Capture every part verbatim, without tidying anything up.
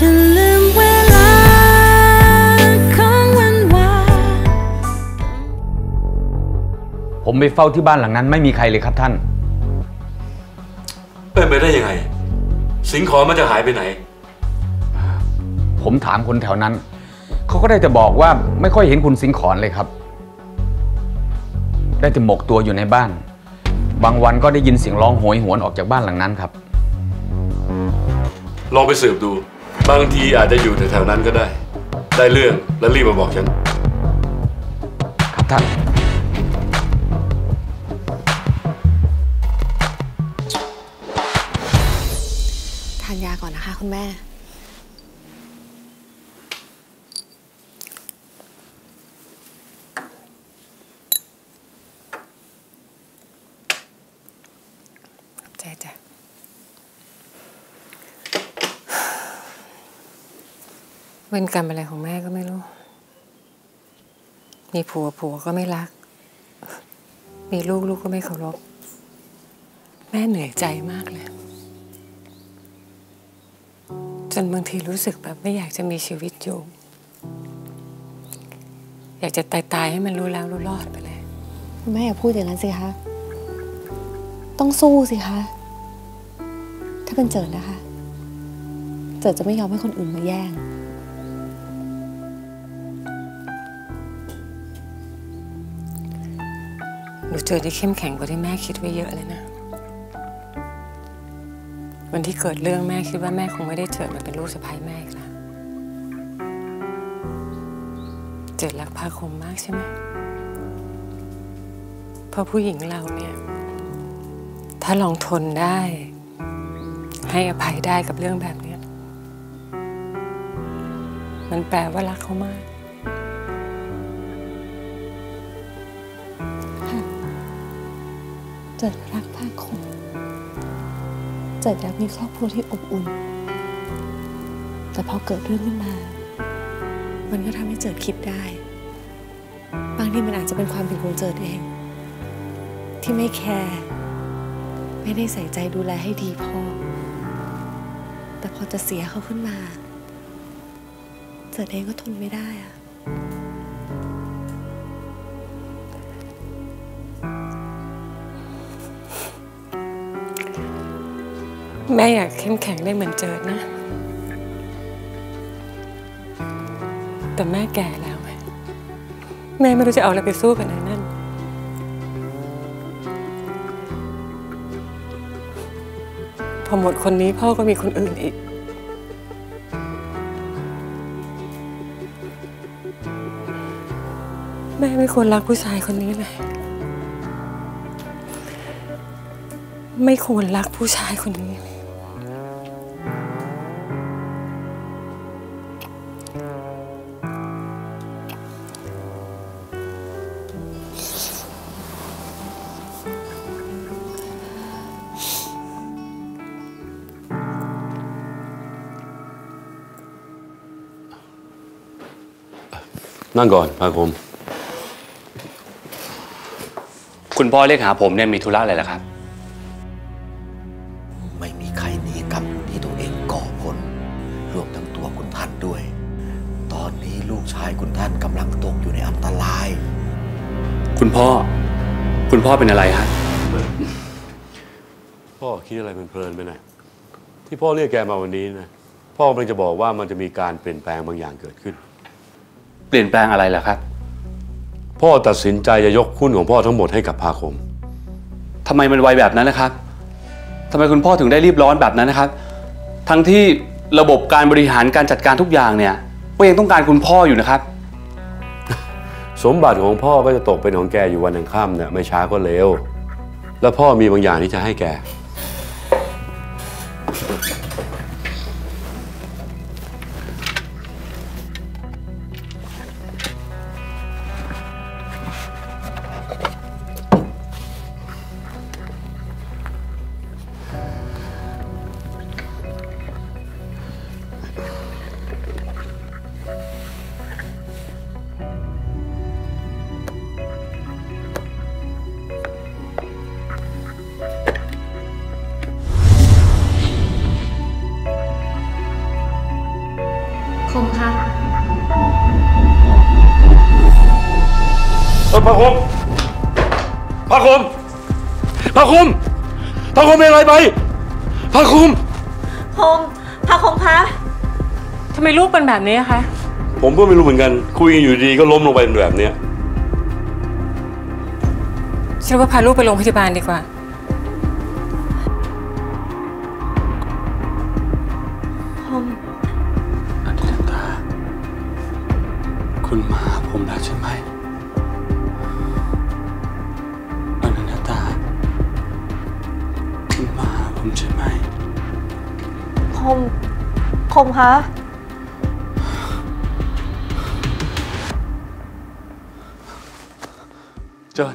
ฉันลืมเวลาของวันวานผมไปเฝ้าที่บ้านหลังนั้นไม่มีใครเลยครับท่านเป็นไปได้ยังไงสิงขอมันจะหายไปไหนผมถามคนแถวนั้นเขาก็ได้แต่บอกว่าไม่ค่อยเห็นคุณสิงขอนเลยครับได้แต่หมกตัวอยู่ในบ้านบางวันก็ได้ยินเสียงร้องโหยหวนออกจากบ้านหลังนั้นครับลองไปสืบดูบางทีอาจจะอยู่แถวๆนั้นก็ได้ได้เรื่องแล้วรีบมาบอกฉันครับท่านทานยาก่อนนะคะคุณแม่ใจจ้ะเวรกรรมอะไรของแม่ก็ไม่รู้มีผัวผัวก็ไม่รักมีลูกลูกก็ไม่เคารพแม่เหนื่อยใจมากเลยจนบางทีรู้สึกแบบไม่อยากจะมีชีวิตอยู่อยากจะตายตายให้มันรู้แล้วรู้รอดไปเลยแม่อย่าพูดอย่างนั้นสิคะต้องสู้สิคะถ้าเป็นเจิดนะคะเจิดจะไม่ยอมให้คนอื่นมาแย่งหนูเจอที่เข้มแข็งกว่าที่แม่คิดไว้เยอะเลยนะวันที่เกิดเรื่องแม่คิดว่าแม่คงไม่ได้เจิดมาเป็นลูกสะใภ้แม่อีกแล้วเจิดรักภาคมมากใช่ไหมเพราะผู้หญิงเราเนี่ยถ้าลองทนได้ให้อภัยได้กับเรื่องแบบนี้มันแปลว่ารักเขามากเจิดรักภาคมเจิดอยากมีครอบครัวที่อบอุ่นแต่พอเกิดเรื่องขึ้นมามันก็ทำให้เจิดคิดได้บางทีมันอาจจะเป็นความผิดของเจิดเองที่ไม่แคร์ไม่ได้ใส่ใจดูแลให้ดีพอแต่พอจะเสียเขาขึ้นมาเจิดเองก็ทนไม่ได้อะแม่อยากเข้มแข็งได้เหมือนเจิดนะแต่แม่แก่แล้วไงแม่ไม่รู้จะเอาอะไรไปสู้กับนายนั่นพอหมดคนนี้พ่อก็มีคนอื่นอีกแม่ไม่ควรรักผู้ชายคนนี้เลยไม่ควรรักผู้ชายคนนี้เลยนั่งก่อนภาคมคุณพ่อเรียกหาผมเนี่ยมีธุระอะไรล่ะครับไม่มีใครหนีกรรมที่ตัวเองก่อผลรวมทั้งตัวคุณท่านด้วยตอนนี้ลูกชายคุณท่านกำลังตกอยู่ในอันตรายคุณพ่อคุณพ่อเป็นอะไรฮะพ่อคิดอะไรเพลินๆไปหน่อยที่พ่อเรียกแกมาวันนี้นะพ่อกำลังจะบอกว่ามันจะมีการเปลี่ยนแปลงบางอย่างเกิดขึ้นเปลี่ยนแปลงอะไรล่ะครับพ่อตัดสินใจจะยกหุ้นของพ่อทั้งหมดให้กับภาคมทำไมมันไวแบบนั้นนะครับทำไมคุณพ่อถึงได้รีบร้อนแบบนั้นนะครับทั้งที่ระบบการบริหารการจัดการทุกอย่างเนี่ยก็ยังต้องการคุณพ่ออยู่นะครับสมบัติของพ่อก็จะตกเป็นของแกอยู่วันหนึ่งค่ำเนี่ยไม่ช้าก็เร็วแล้วพ่อมีบางอย่างที่จะให้แกคมคะเออพระคมพระคมพระคมพระคมเป็นอะไรไปพระคมคมพระคมคะทำไมลูกเป็นแบบนี้คะผมก็ไม่รู้เหมือนกันคุยกันอยู่ดีก็ล้มลงไปแบบเนี้ยฉันว่าพาลูกไปโรงพยาบาลดีกว่าคมอนิตตาคุณมาหาผมแล้วใช่ไหมอนิตตาคุณมาหาผมใช่ไหมคมคมคะเจิด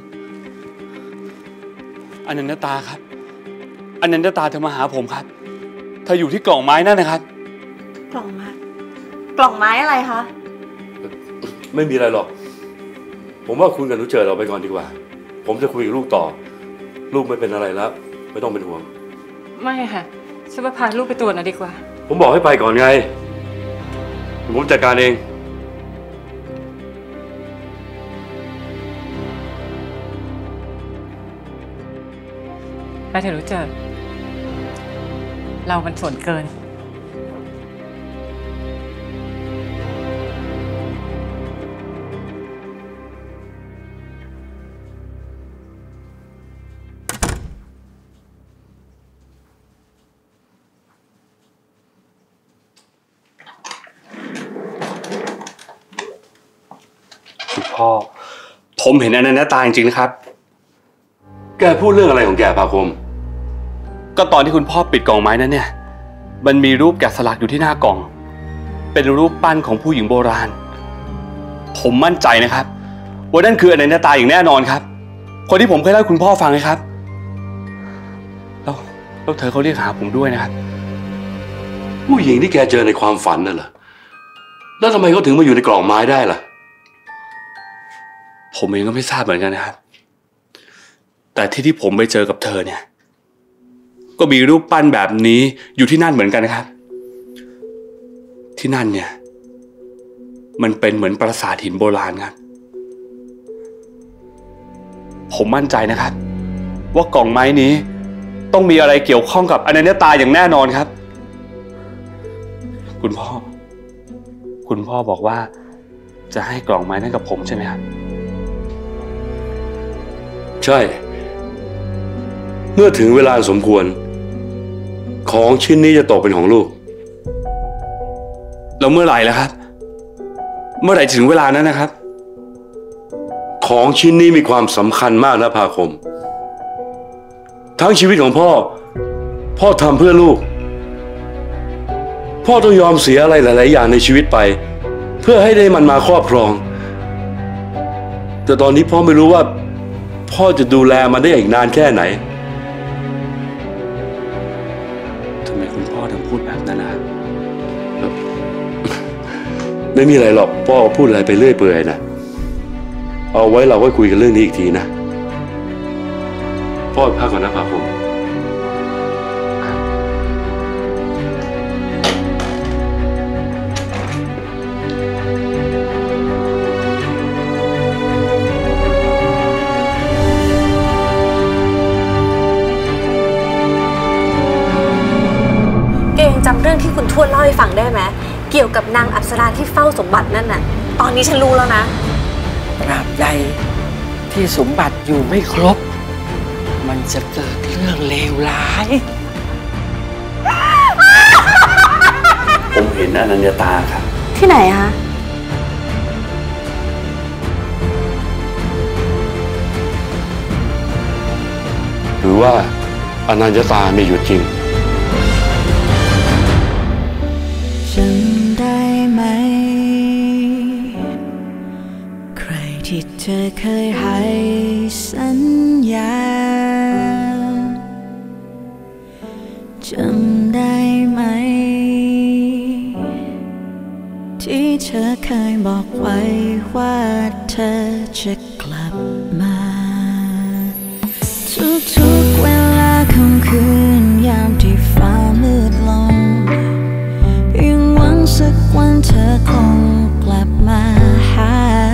อนันตาครับอนันตาเธอมาหาผมครับเธออยู่ที่กล่องไม้นั่นนะครับกล่องไม้กล่องไม้อะไรคะไม่มีอะไรหรอกผมว่าคุณกับนุเจิดเราไปก่อนดีกว่าผมจะคุยกับลูกต่อลูกไม่เป็นอะไรแล้วไม่ต้องเป็นห่วงไม่ค่ะฉันว่าพาลูกไปตรวจหน่อยดีกว่าผมบอกให้ไปก่อนไงผมจัดการเองไปเถอะรู้เจอเรามันส่วนเกินคุณพ่อผมเห็นอนันตาจริงๆนะครับแกพูดเรื่องอะไรของแกภาคมก็ตอนที่คุณพ่อปิดกล่องไม้นั้นเนี่ยมันมีรูปแกะสลักอยู่ที่หน้ากล่องเป็นรูปปั้นของผู้หญิงโบราณผมมั่นใจนะครับว่านั่นคืออนันตาอย่างแน่นอนครับคนที่ผมเคยเล่าให้คุณพ่อฟังนะครับแล้วแล้วเธอเขาเรียกหาผมด้วยนะครับผู้หญิงที่แกเจอในความฝันนั่นเหรอแล้วทำไมเขาถึงมาอยู่ในกล่องไม้ได้ล่ะผมเองก็ไม่ทราบเหมือนกันนะครับแต่ที่ที่ผมไปเจอกับเธอเนี่ยก็มีรูปปั้นแบบนี้อยู่ที่นั่นเหมือนกันนะครับที่นั่นเนี่ยมันเป็นเหมือนปราสาทหินโบราณครับผมมั่นใจนะครับว่ากล่องไม้นี้ต้องมีอะไรเกี่ยวข้องกับอนันตาอย่างแน่นอนครับคุณพ่อคุณพ่อบอกว่าจะให้กล่องไม้นั้นกับผมใช่ไหมครับใช่เมื่อถึงเวลาสมควรของชิ้นนี้จะตกเป็นของลูกแล้วเมื่อไหร่ล่ะครับเมื่อไหร่ถึงเวลานั้นนะครับของชิ้นนี้มีความสำคัญมากนะภาคมทั้งชีวิตของพ่อพ่อทำเพื่อลูกพ่อต้องยอมเสียอะไรหลายๆอย่างในชีวิตไปเพื่อให้ได้มันมาครอบครองแต่ตอนนี้พ่อไม่รู้ว่าพ่อจะดูแลมันได้อีกนานแค่ไหนทำไมคุณพ่อถึงพูดแบบนั้นนะไม่มีอะไรหรอกพ่อพูดอะไรไปเรื่อยเปื่อยนะเอาไว้เราก็คุยกันเรื่องนี้อีกทีนะพ่อพักก่อนนะภาคมจำเรื่องที่คุณทวดเล่าให้ฟังได้ไหมเกี่ยวกับนางอัปสราที่เฝ้าสมบัตินั่นน่ะตอนนี้ฉันรู้แล้วนะตราบใดที่สมบัติอยู่ไม่ครบมันจะเกิดเรื่องเลวร้ายผมเห็นอนันตาครับที่ไหนคะหรือว่าอนันตาไม่อยู่จริงจำได้ไหมใครที่เธอเคยให้สัญญาจำได้ไหมที่เธอเคยบอกไว้ว่าเธอจะกลับมาทุกๆเวลาของคืนยามที่ฟ้ามืดลงสักวันเธอคงกลับมาหา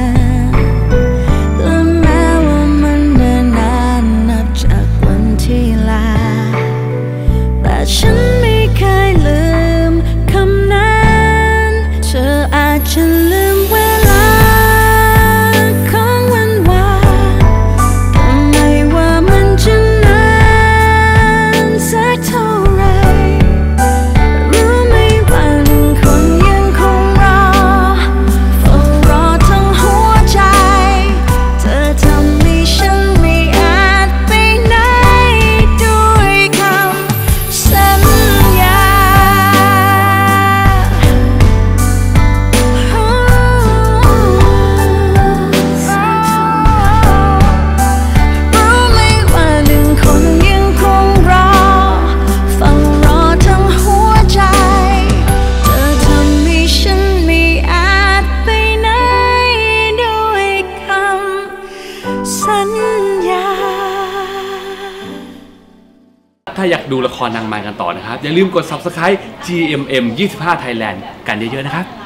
และแม้ว่ามันเนิ่นนานนับจากวันที่ลาแต่ฉันไม่เคยลืมคำนั้นเธออาจจะลืมเวลาของวันวานแต่ไม่ว่ามันจะนานสักเท่าไรรู้ไหมว่าหนึ่งคนยังคงรอเฝ้ารอทั้งหัวใจเธอทำให้ฉันไม่อาจไปไหนด้วยคำสัญญารู้ไหมว่าหนึ่งคนยังคงรอเฝ้ารอทั้งหัวใจเธอทำให้ฉันไม่อาจไปไหนด้วยคำสัญญาถ้าอยากดูละครนางไม้กันต่อนะครับ อย่าลืมกด ซับสไครบ์ จี เอ็ม เอ็ม ยี่สิบห้า Thailand กันเยอะๆนะครับ